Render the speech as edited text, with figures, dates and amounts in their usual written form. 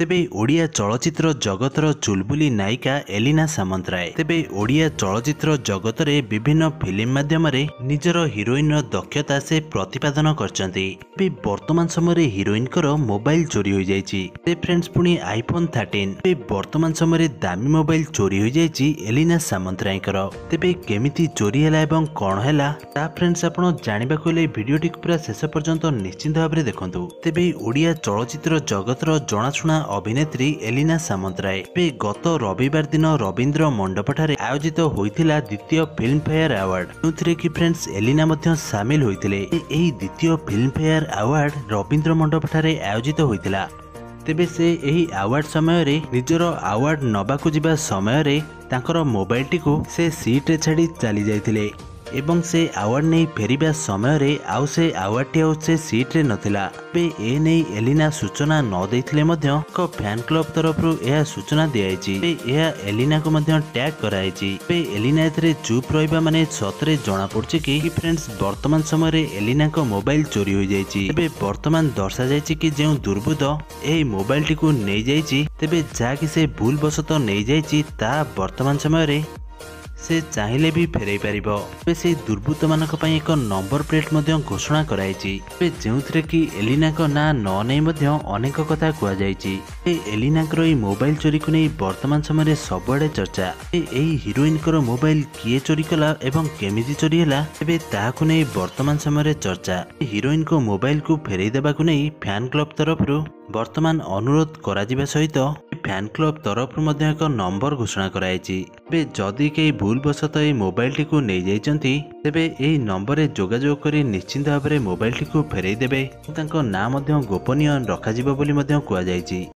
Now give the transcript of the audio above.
तेबे ओडिया चलचित्र जगतर चुलबुली नायिका एलिना सामंतराय तेबे ओडिया चलचित्र जगत रे विभिन्न फिल्म माध्यम रे निजर हिरोइन दक्षता से प्रतिपादन करचंती। बे वर्तमान समय रे हिरोइन करो मोबाइल चोरी हो जायछि। ते फ्रेंड्स पुनी आईफोन 13 बे वर्तमान समय रे दामी मोबाइल चोरी हो जायछि एलिना सामंतराय करो। तेबे केमिति चोरी हैला एवं कोन हैला ता फ्रेंड्स आपण जानिबा कोले वीडियो टिक पूरा शेष पर्यंत निश्चित भाव रे देखंतु। तेबे ओडिया चलचित्र जगतर जणाशुना अभिनेत्री एलिना सामंतराय बे गत रविवार दिन रवींद्र मंडपठारे आयोजित होइथिला द्वितीय फिल्म फेयर अवार्ड जोथिरे कि फ्रेंड्स एलिना मध्य शामिल होइथिले। एही द्वितीय फिल्म फेयर अवार्ड रवींद्र मंडपठारे आयोजित होइथिला। तेबे से एही अवार्ड समय रे निजर अवार्ड नबाकु जिबा समय रे तांकर मोबाइल टिकु से सीट रे छाडी चली जाइथिले एवं से अवार्ड नहीं फेरिबा समय रे आउ से अवार्ड टी आउ से सीट रे नथिला। बे ए नहीं एलिना सूचना न देथिले मध्य को फैन क्लब तरफरु एहा सूचना दियाइछि। बे एहा एलिना को मध्य टैग कराइछि। बे एलिना एथरे चुप रहिबा माने सतरे जणा पड़छि कि फ्रेंड्स वर्तमान समय रे एलिना को मोबाइल चोरी हो जाइछि। बे वर्तमान दर्शा जाइछि कि जेउ दुर्बृत्त एही मोबाइल टी को नै जाइछि तेबे जा कि से भूल बसत नै जाइछि ता वर्तमान समय रे से चाहिले भी फेरई पारिबो। से दुर्बृत्त मानक पई एक नंबर प्लेट मध्य घोषणा कराइछि। जेउथरे कि एलिना को ना न नै मध्य अनेक कथा कुआ जाइछि। एलिना को ई मोबाइल चोरी को नै वर्तमान समय रे सबडे चर्चा। एही हिरोइन को मोबाइल किए चोरी कला एवं केमिति चोरी हला एबे ताहाकु नै वर्तमान समय रे चर्चा। हिरोइन को मोबाइल को फेरई देबा को नै फैन क्लब तरफरु वर्तमान अनुरोध करा जिबा सहित फैन क्लब तरफ मध्य एक नंबर घोषणा कराइछि। बे जदि के भूल बसत ए मोबाइल टी को नै जाइचंती तेबे एही नंबर रे जोगाजोग करी निश्चित भाव रे मोबाइल टी को फेरई देबे। तांको ना मध्य गोपनीय रखा जिवो बोली मध्य कुआ जाइछि।